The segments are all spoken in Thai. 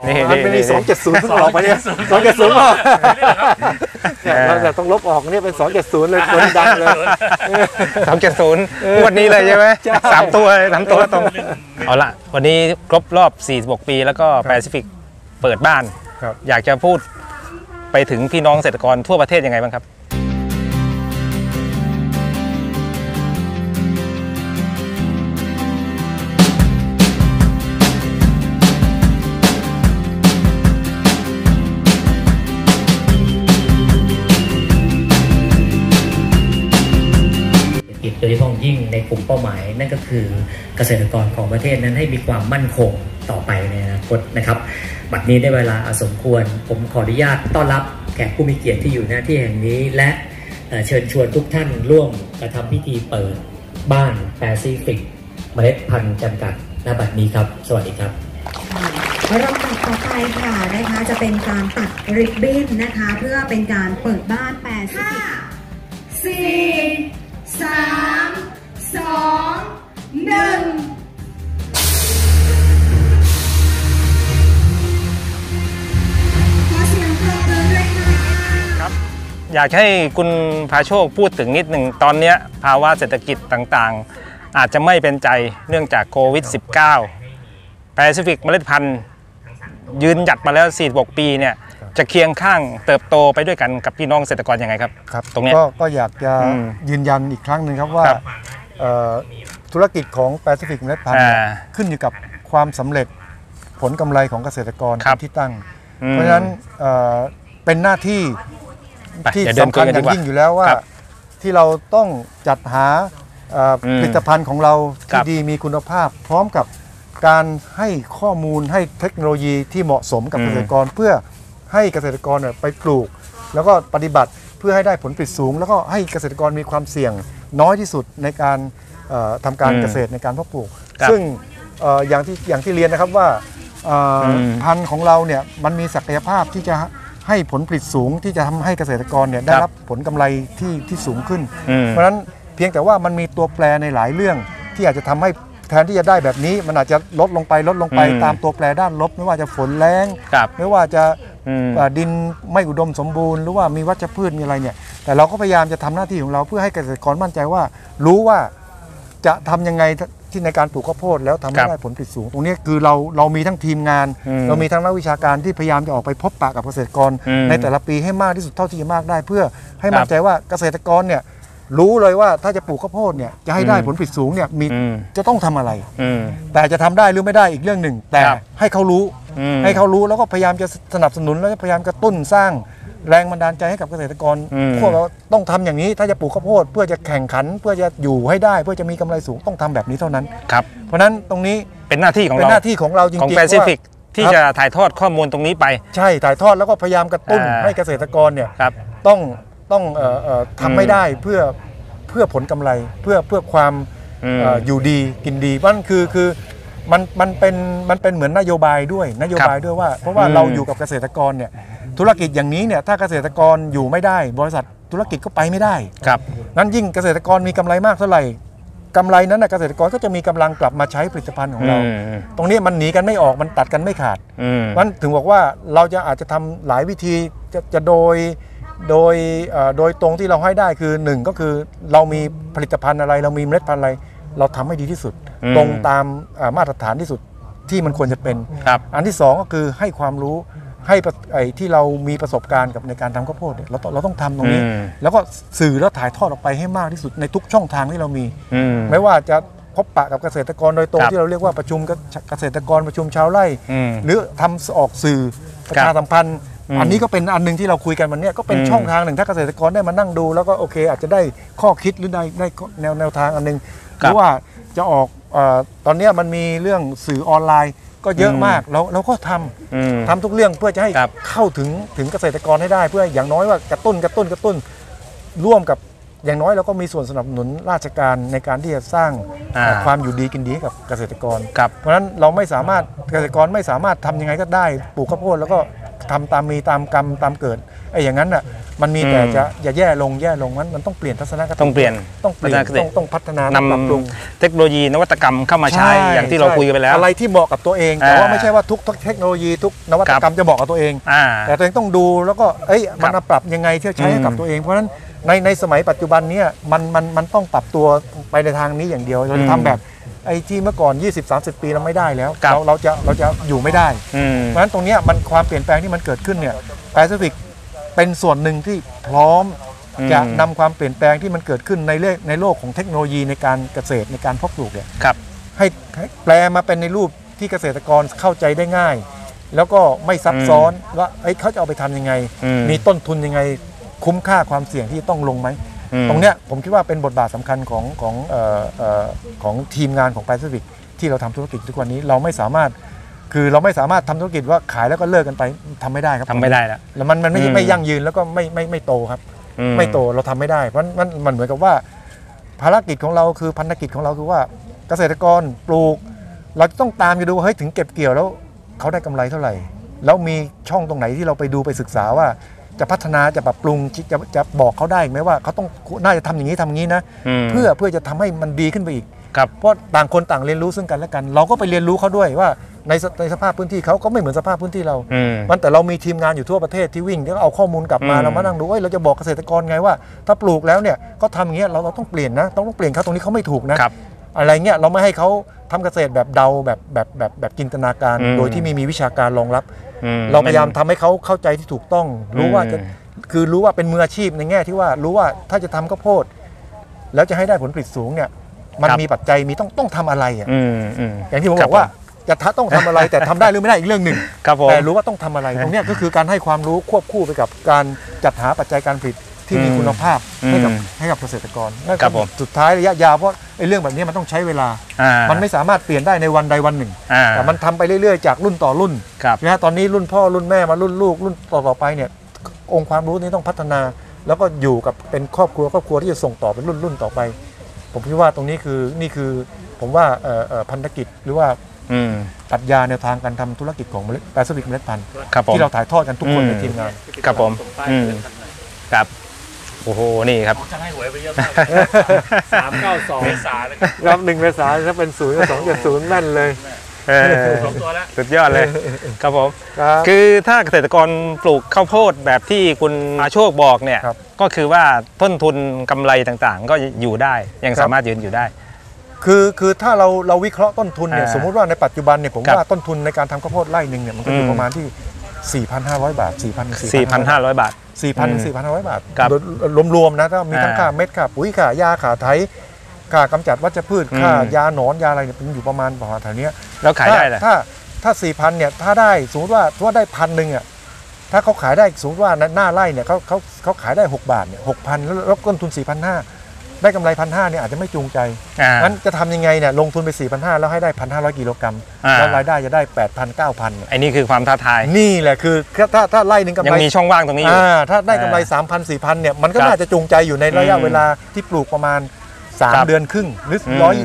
มันเป็น270ซึ่งออกไปเนี่ย270เราจะต้องลบออกเนี่ยเป็น270เลยคนดังเลย 270วันนี้เลยใช่ไหม3 ตัวตรงเอาละวันนี้ครบรอบ46 ปีแล้วก็แปซิฟิกเปิดบ้านอยากจะพูดไปถึงพี่น้องเกษตรกรทั่วประเทศยังไงบ้างครับโดยเฉพาะยิ่งในกลุ่มเป้าหมายนั่นก็คือเกษตรกรของประเทศนั้นให้มีความมั่นคงต่อไปในอนาคตนะครับบัดนี้ได้เวลาสมควรผมขออนุญาตต้อนรับแขกผู้มีเกียรติที่อยู่หน้าที่แห่งนี้และเชิญชวนทุกท่านร่วมกระทำพิธีเปิดบ้านแปซิฟิกเมล็ดพันธุ์จำกัดณบัดนี้ครับสวัสดีครับลำดับต่อไปค่ะนะคะจะเป็นการตัดริบบิ้นนะคะเพื่อเป็นการเปิดบ้านแปซิฟิก4 3 2 1 อยากให้คุณพาโชคพูดถึงนิดหนึ่งตอนนี้ภาวะเศรษฐกิจต่างๆอาจจะไม่เป็นใจเนื่องจากโควิด -19 แปซิฟิกเมล็ดพันธุ์ยืนหยัดมาแล้ว46 ปีเนี่ยจะเคียงข้างเติบโตไปด้วยกันกับพี่น้องเกษตรกรยังไงครับตรงนี้ก็อยากจะยืนยันอีกครั้งหนึ่งครับว่าธุรกิจของแปซิฟิกเมล็ดพันธุ์ขึ้นอยู่กับความสำเร็จผลกำไรของเกษตรกรที่ตั้งเพราะฉะนั้นเป็นหน้าที่สำคัญอย่างยิ่งอยู่แล้วว่าที่เราต้องจัดหาผลิตภัณฑ์ของเราที่ดีมีคุณภาพพร้อมกับการให้ข้อมูลให้เทคโนโลยีที่เหมาะสมกับเกษตรกรเพื่อให้เกษตรกรไปปลูกแล้วก็ปฏิบัติเพื่อให้ได้ผลผลิตสูงแล้วก็ให้เกษตรกรมีความเสี่ยงน้อยที่สุดในการทำการเกษตรในการเพาะปลูกซึ่งอย่างที่เรียนนะครับว่าพันธุ์ของเราเนี่ยมันมีศักยภาพที่จะให้ผลผลิตสูงที่จะทำให้เกษตรกรเนี่ยได้รับผลกำไรที่สูงขึ้นเพราะฉะนั้นเพียงแต่ว่ามันมีตัวแปรในหลายเรื่องที่อาจจะทำให้แทนที่จะได้แบบนี้มันอาจจะลดลงไปตามตัวแปรด้านลบไม่ว่าจะฝนแรงไม่ว่าจะดินไม่อุดมสมบูรณ์หรือว่ามีวัชพืชมีอะไรเนี่ยแต่เราก็พยายามจะทำหน้าที่ของเราเพื่อให้เกษตรกรมั่นใจว่ารู้ว่าจะทำยังไงที่ในการปลูกข้าวโพดแล้วทำให้ได้ผลผลิตสูงตรงนี้คือเรามีทั้งทีมงานเรามีทั้งนักวิชาการที่พยายามจะออกไปพบปะกับเกษตรกรในแต่ละปีให้มากที่สุดเท่าที่จะมากได้เพื่อให้มั่นใจว่าเกษตรกรเนี่ยรู้เลยว่าถ้าจะปลูกข้าวโพดเนี่ยจะให้ได้ผลผลิตสูงเนี่ยจะต้องทำอะไรแต่จะทำได้หรือไม่ได้อีกเรื่องหนึ่งแต่ให้เขารู้แล้วก็พยายามจะสนับสนุนแล้วพยายามกระตุ้นสร้างแรงบันดาลใจให้กับเกษตรกรพวกเราต้องทำอย่างนี้ถ้าจะปลูกข้าวโพดเพื่อจะแข่งขันเพื่อจะอยู่ให้ได้เพื่อจะมีกำไรสูงต้องทำแบบนี้เท่านั้นครับเพราะนั้นตรงนี้เป็นหน้าที่ของเราจริงๆของแปซิฟิกที่จะถ่ายทอดข้อมูลตรงนี้ไปใช่ถ่ายทอดแล้วก็พยายามกระตุ้นให้เกษตรกรเนี่ยต้องทำไม่ได้เพื่อผลกำไรเพื่อความอยู่ดีกินดีมันคือมันเป็นเหมือนนโยบายด้วยว่าเพราะว่าเราอยู่กับเกษตรกรเนี่ยธุรกิจอย่างนี้เนี่ยถ้าเกษตรกรอยู่ไม่ได้บริษัทธุรกิจก็ไปไม่ได้ครับนั้นยิ่งเกษตรกรมีกำไรมากเท่าไหร่กำไรนั้นเกษตรกรก็จะมีกำลังกลับมาใช้ผลิตภัณฑ์ของเราตรงนี้มันหนีกันไม่ออกมันตัดกันไม่ขาดนั้นถึงบอกว่าเราจะอาจจะทำหลายวิธีจะโดยตรงที่เราให้ได้คือ1ก็คือเรามีผลิตภัณฑ์อะไรเรามีเมล็ดพันธุ์อะไรเราทำให้ดีที่สุดตรงตามมาตรฐานที่สุดที่มันควรจะเป็นอันที่2ก็คือให้ความรู้ให้ที่เรามีประสบการณ์กับในการทำข้าวโพดเราต้องทำตรงนี้แล้วก็สื่อแล้วถ่ายทอดออกไปให้มากที่สุดในทุกช่องทางที่เรามีไม่ว่าจะพบปะกับเกษตรกรโดยตรงที่เราเรียกว่าประชุมเกษตรกรประชุมชาวไร่หรือทำออกสื่อประชาสัมพันธ์อันนี้ก็เป็นอันนึงที่เราคุยกันวันนี้ก็เป็นช่องทางหนึ่งถ้าเกษตรกรได้มานั่งดูแล้วก็โอเคอาจจะได้ข้อคิดหรือได้แนวทางอันนึงหรือว่าจะออกตอนนี้มันมีเรื่องสื่อออนไลน์ก็เยอะมากเราก็ทำทุกเรื่องเพื่อจะให้เข้าถึงเกษตรกรให้ได้เพื่ออย่างน้อยว่ากระตุ้นร่วมกับอย่างน้อยเราก็มีส่วนสนับสนุนราชการในการที่จะสร้างความอยู่ดีกินดีให้กับเกษตรกรเพราะฉะนั้นเราไม่สามารถเกษตรกรไม่สามารถทำยังไงก็ได้ปลูกข้าวโพดแล้วก็ทำตามมีตามกรรมตามเกิดอย่างนั้นน่ะมันมีแต่จะอย่าแย่ลงมันต้องเปลี่ยนทัศนคติต้องเปลี่ยนต้องพัฒนานำปรับปรุงเทคโนโลยีนวัตกรรมเข้ามาใช้อย่างที่เราคุยกันไปแล้วอะไรที่เหมาะกับตัวเองแต่ว่าไม่ใช่ว่าทุกเทคโนโลยีทุกนวัตกรรมจะเหมาะกับตัวเองแต่ตัวเองต้องดูแล้วก็มันปรับยังไงที่จะใช้ให้กับตัวเองเพราะฉะนั้นในสมัยปัจจุบันนี้มันต้องปรับตัวไปในทางนี้อย่างเดียวเราจะทำแบบไอ้ที่เมื่อก่อน 20-30 ปีเราไม่ได้แล้วเราจะอยู่ไม่ได้เพราะฉะนั้นตรงนี้มันความเปลี่ยนแปลงที่มันเกิดขึ้นเนี่ยแปซิฟิกเป็นส่วนหนึ่งที่พร้อมจะนำความเปลี่ยนแปลงที่มันเกิดขึ้นในโลกของเทคโนโลยีในการเกษตรในการเพาะปลูกเนี่ยให้แปลมาเป็นในรูปที่เกษตรกรเข้าใจได้ง่ายแล้วก็ไม่ซับซ้อนว่าเขาจะเอาไปทำยังไงมีต้นทุนยังไงคุ้มค่าความเสี่ยงที่ต้องลงไหมตรงเนี้ยผมคิดว่าเป็นบทบาทสำคัญของทีมงานของแปซิฟิกที่เราทำธุรกิจทุกวันนี้เราไม่สามารถทำธุรกิจว่าขายแล้วก็เลิกกันไปทำไม่ได้ครับทำไม่ได้แล้วมันไม่ยั่งยืนแล้วก็ไม่โตครับไม่โตเราทำไม่ได้เพราะมันเหมือนกับว่าภารกิจของเราคือพันธกิจของเราคือว่าเกษตรกรปลูกเราจะต้องตามไปดูว่าเฮ้ยถึงเก็บเกี่ยวแล้วเขาได้กำไรเท่าไหร่แล้วมีช่องตรงไหนที่เราไปดูไปศึกษาว่าจะพัฒนาจะปรับปรุงจะบอกเขาได้ไหมว่าเขาต้องน่าจะทำอย่างนี้ทำอย่างนี้นะเพื่อจะทำให้มันดีขึ้นไปอีกเพราะต่างคนต่างเรียนรู้ซึ่งกันและกันเราก็ไปเรียนรู้เขาด้วยว่าในสภาพพื้นที่เขาก็ไม่เหมือนสภาพพื้นที่เรามันแต่เรามีทีมงานอยู่ทั่วประเทศที่วิ่งแล้วเอาข้อมูลกลับมาเรามานั่งดูเราจะบอกเกษตรกรไงว่าถ้าปลูกแล้วเนี่ยก็ทำอย่างเงี้ยเราต้องเปลี่ยนนะต้องเปลี่ยนเขาตรงนี้เขาไม่ถูกนะอะไรเงี้ยเราไม่ให้เขาทำเกษตรแบบเดาแบบจินตนาการโดยที่ไม่มีวิชาการรองรับเราพยายามทำให้เขาเข้าใจที่ถูกต้องรู้ว่าเป็นมืออาชีพในแง่ที่ว่ารู้ว่าถ้าจะทำข้าวโพดแล้วจะให้ได้ผลผลิตสูงเนี่ยมันมีปัจจัยมีต้องทำอะไรอย่างที่ผมบอกว่าจะต้องทำอะไรแต่ทำได้หรือไม่ได้อีกเรื่องหนึ่งแต่รู้ว่าต้องทำอะไรตรงนี้ก็คือการให้ความรู้ควบคู่ไปกับการจัดหาปัจจัยการผลิตที่มีคุณภาพให้กับเกษตรกรสุดท้ายระยะยาวเพราะไอ้เรื่องแบบนี้มันต้องใช้เวลามันไม่สามารถเปลี่ยนได้ในวันใดวันหนึ่งแต่มันทำไปเรื่อยๆจากรุ่นต่อรุ่นนะตอนนี้รุ่นพ่อรุ่นแม่มารุ่นลูกรุ่นต่อไปเนี่ยองค์ความรู้นี้ต้องพัฒนาแล้วก็อยู่กับเป็นครอบครัวที่จะส่งต่อเป็นรุ่นต่อไปผมคิดว่าตรงนี้นี่คือผมว่าพันธกิจหรือว่าปรัชญาแนวทางการทำธุรกิจของแปซิฟิกเมล็ดพันธุ์ที่เราถ่ายทอดกันทุกคนในทีมงานครับผมครับโอ้โหนี่ครับจะให้หวยไปเยอะมาก392 เมษายนครับ1 เมษายนถ้าเป็น0-2-0แม่นเลยสุดยอดเลยครับผมคือถ้าเกษตรกรปลูกข้าวโพดแบบที่คุณอาโชคบอกเนี่ยก็คือว่าต้นทุนกำไรต่างๆก็อยู่ได้ยังสามารถยืนอยู่ได้คือถ้าเราวิเคราะห์ต้นทุนเนี่ยสมมุติว่าในปัจจุบันเนี่ยผมว่าต้นทุนในการทำข้าวโพดไร่หนึ่งเนี่ยมันก็อยู่ประมาณที่ 4,500 บาท 4,500 บาท 4,500 บาทรวมๆนะถ้ามีทั้งค่าเม็ดค่าปุ๋ยค่ายาค่าไถค่ากำจัดวัชพืชค่ายาหนอนยาอะไรเนี่ยมันอยู่ประมาณแถวนี้แล้วขายได้เลยถ้า 4,000 เนี่ยถ้าได้สมมติว่าได้1,000อ่ะถ้าเขาขายได้สมมติว่าหน้าไร่เนี่ยเขาขายได้6 บาทเนี่ย 6,000 แล้วต้นทุน 4,500 ได้กำไร 1,500 เนี่ยอาจจะไม่จูงใจงั้นจะทำยังไงเนี่ยลงทุนไป 4,500 แล้วให้ได้ 1,500 กิโลกรัมแล้วรายได้จะได้ 8,000 9,000 ไอ้นี่คือความท้าทายนี่แหละคือถ้าไร่นึงกำไรยังมีช่องว่างตรงนี้อยู่ถ้าได้กำไร 3,000 4,000 เนี่ยมันก็น่าจะจูงใจอยู่ในระยะเวลาที่ปลูกประมาณ3 เดือนครึ่งหรือ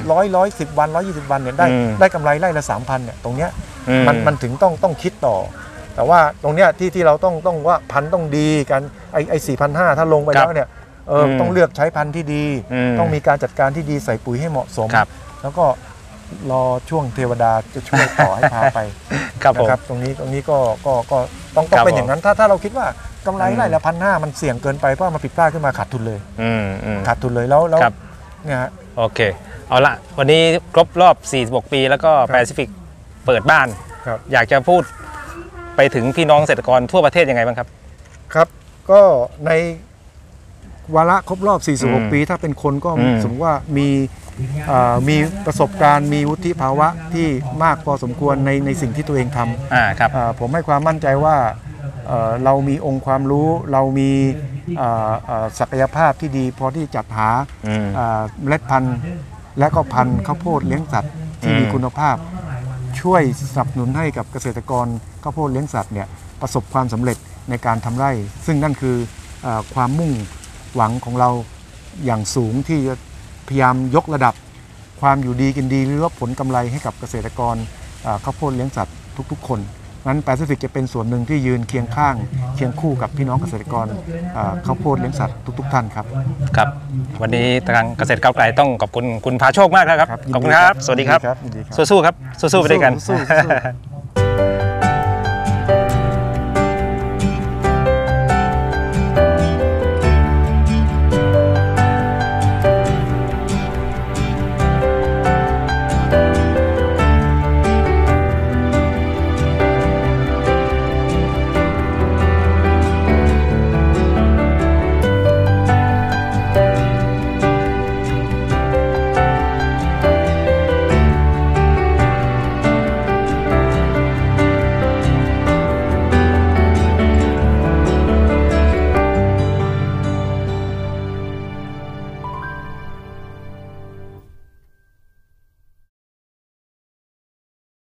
110 วัน120 วันเนี่ยได้กำไรไร่ละ 3,000 เนี่ยตรงเนี้ยมันถึงต้องคิดต่อแต่ว่าตรงเนี้ยที่เราต้องว่าพันธุ์ต้องดีกันไอ้ 4,500 ถ้าลงไปแล้วเนี่ยต้องเลือกใช้พันธุ์ที่ดีต้องมีการจัดการที่ดีใส่ปุ๋ยให้เหมาะสมแล้วก็รอช่วงเทวดาจะช่วยต่อให้พาไปนะครับตรงนี้ก็ต้องเป็นอย่างนั้นถ้าเราคิดว่ากำไรไร่ละ 1,500 มันเสี่ยงเกินไปเพราะมันผิดพลาดขึ้นมาขาดทุนเลยขาดทุนเลยแล้วเนี่ยฮะโอเคเอาละวันนี้ครบรอบ46 ปีแล้วก็แปซิฟิกเปิดบ้านอยากจะพูดไปถึงพี่น้องเกษตรกรทั่วประเทศยังไงบ้างครับครับก็ในวาระครบรอบ46 ปีถ้าเป็นคนก็สมมติว่ามีประสบการณ์มีวุฒิภาวะที่มากพอสมควรในสิ่งที่ตัวเองทำผมให้ความมั่นใจว่าเรามีองค์ความรู้เรามีศักยภาพที่ดีพอที่จัดหาเมล็ดพันธุ์และก็พันธุ์ข้าวโพดเลี้ยงสัตว์ที่มีคุณภาพช่วยสนับสนุนให้กับเกษตรกรข้าวโพดเลี้ยงสัตว์เนี่ยประสบความสำเร็จในการทำไร่ซึ่งนั่นคือความมุ่งหวังของเราอย่างสูงที่จะพยายามยกระดับความอยู่ดีกินดีหรือว่าผลกำไรให้กับเกษตรกรข้าวโพดเลี้ยงสัตว์ทุกๆคนงั้นแปซิฟิกจะเป็นส่วนหนึ่งที่ยืนเคียงข้างเคียงคู่กับพี่น้องเกษตรกรข้าวโพดเลี้ยงสัตว์ทุกท่านครับครับวันนี้ทางเกษตรก้าวไกลต้องขอบคุณคุณพาโชคมากครับขอบคุณครับสวัสดีครับสู้ๆครับสู้ๆไปด้วยกัน